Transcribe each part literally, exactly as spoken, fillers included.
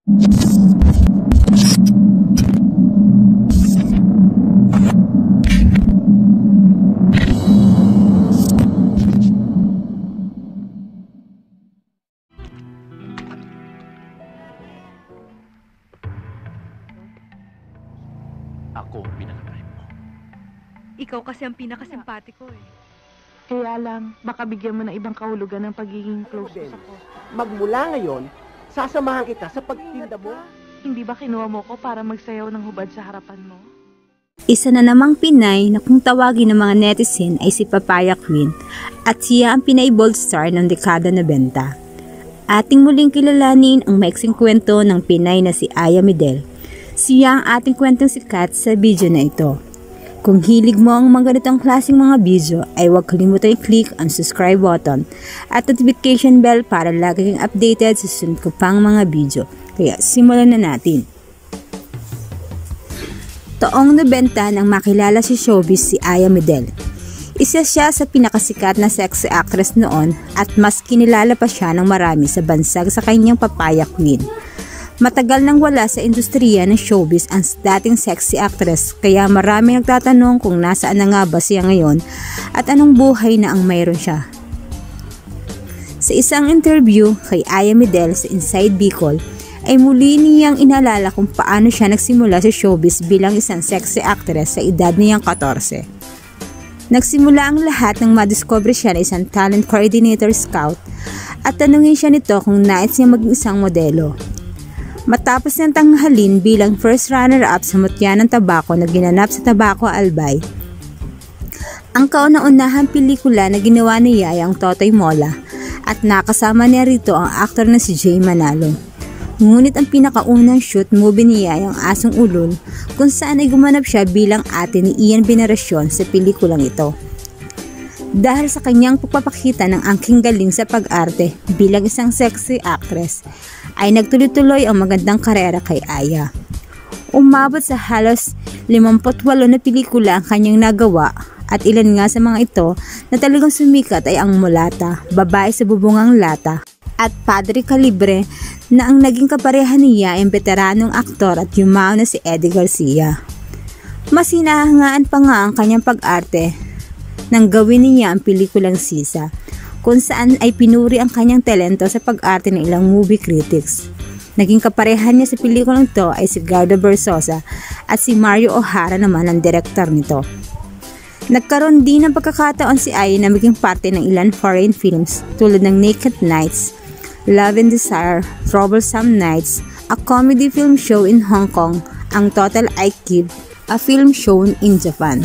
Ako ang pinaka-type mo. Ikaw kasi ang pinaka-simpatiko eh. Kaya lang, baka bigyan mo ng ibang kahulugan ng pagiging close sa ko. Magmula ngayon, sasamahan kita sa pagtinda mo. Hindi ba kinuha mo ko para magsayaw ng hubad sa harapan mo? Isa na namang Pinay na kung tawagin ng mga netizen ay si Papaya Queen at siya ang Pinay Bold Star ng dekada nobenta. Ating muling kilalanin ang maiksing kwento ng Pinay na si Aya Midel. Siya ang ating kwentong sikat sa video na ito. Kung hilig mo ang mga ganitong klaseng mga video ay huwag kalimutan i-click ang subscribe button at notification bell para lagi kang updated sa susunod ko pang mga video. Kaya simulan na natin. Taong nobenta nang makilala si showbiz si Aya Midel. Isa siya sa pinakasikat na sexy actress noon at mas kinilala pa siya ng marami sa bansag sa kanyang Papaya Queen. Matagal nang wala sa industriya ng showbiz ang dating sexy actress kaya marami nagtatanong kung nasaan na nga ba siya ngayon at anong buhay na ang mayroon siya. Sa isang interview kay Aya Midel sa Inside Bicol ay muli niyang inalala kung paano siya nagsimula sa showbiz bilang isang sexy actress sa edad niyang fourteen. Nagsimula ang lahat nang madiscover siya na isang talent coordinator scout at tanungin siya nito kung nais niya maging isang modelo. Matapos niyang tanghalin bilang first runner-up sa mutya ng tabako na ginanap sa Tabaco Albay, ang kauna-unahang pelikula na ginawa niya ay ang Totoy Mola at nakasama niya rito ang aktor na si Jay Manalo. Ngunit ang pinakaunang shoot movie niya ay ang Asong Ulol kung saan ay gumanap siya bilang ate ni Ian Veneracion sa pelikulang ito. Dahil sa kanyang pagpapakita ng angking galing sa pag-arte bilang isang sexy actress, ay nagtuloy-tuloy ang magandang karera kay Aya. Umabot sa halos limampu't-walo na pelikula ang kanyang nagawa at ilan nga sa mga ito na talagang sumikat ay ang Mulata, Babae sa Bubungang Lata at Padre Calibre na ang naging kapareha niya ay veteranong aktor at yumao na si Eddie Garcia. Mas hinahangaan pa nga ang kanyang pag-arte nang gawin niya ang pelikulang Sisa, kung saan ay pinuri ang kanyang talento sa pag-arte ng ilang movie critics. Naging kaparehan niya sa pelikulang ito ay si Gardo Versosa at si Mario O'Hara naman ang direktor nito. Nagkaroon din ng pagkakataon si Aya na maging parte ng ilan foreign films tulad ng Naked Nights, Love and Desire, Troublesome Nights, a comedy film show in Hong Kong, ang Total Icon, a film shown in Japan.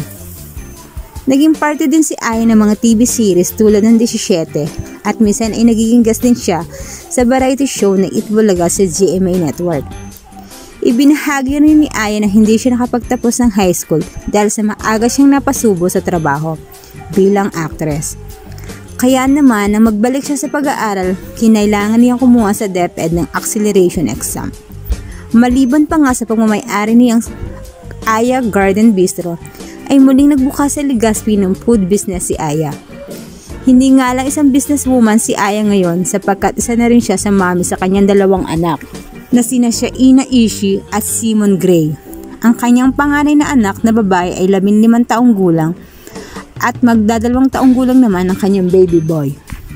Naging parte din si Aya ng mga T V series tulad ng seventeen at minsan ay nagiging guest din siya sa variety show na Itbulaga sa G M A Network. Ibinahagi rin ni Aya na hindi siya nakapagtapos ng high school dahil sa maaga siyang napasubo sa trabaho bilang actress. Kaya naman nang magbalik siya sa pag-aaral, kinailangan niyang kumuha sa DepEd ng acceleration exam. Maliban pa nga sa pagmamay-ari niyang Aya Garden Bistro, ay muling nagbukas sa Legazpi ng food business si Aya. Hindi nga lang isang businesswoman si Aya ngayon sapagkat isa na rin siya sa mami sa kanyang dalawang anak na sina Shaina Ishii at Simon Gray. Ang kanyang panganay na anak na babae ay labinlimang taong gulang at magdadalawang taong gulang naman ang kanyang baby boy.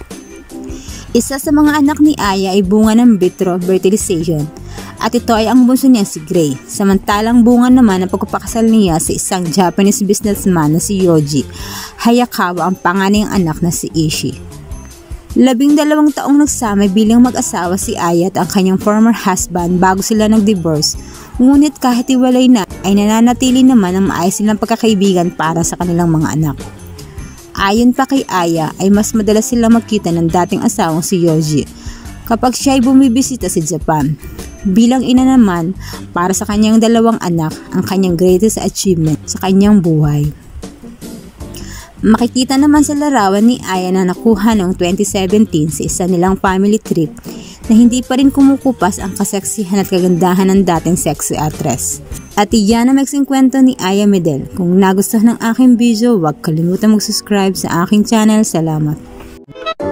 Isa sa mga anak ni Aya ay bunga ng vitro fertilization at ito ay ang bunso niya si Gray. Samantalang bunga naman ang pagpapakasal niya sa isang Japanese businessman na si Yoji Hayakawa ang panganay anak na si Ishii. Labing dalawang taong nagsama bilang mag-asawa si Aya at ang kanyang former husband bago sila nag-divorce. Ngunit kahit iwalay na ay nananatili naman ang maayos silang pagkakaibigan para sa kanilang mga anak. Ayon pa kay Aya ay mas madalas silang magkita ng dating asawang si Yoji kapag siya ay bumibisita sa Japan. Bilang ina naman, para sa kanyang dalawang anak, ang kanyang greatest achievement sa kanyang buhay. Makikita naman sa larawan ni Aya na nakuha noong twenty seventeen sa isa nilang family trip na hindi pa rin kumukupas ang kaseksihan at kagandahan ng dating sexy actress. At iyan ang maiksing kwento ni Aya Midel. Kung nagustuhan ng aking video, huwag kalimutan mag-subscribe sa aking channel. Salamat!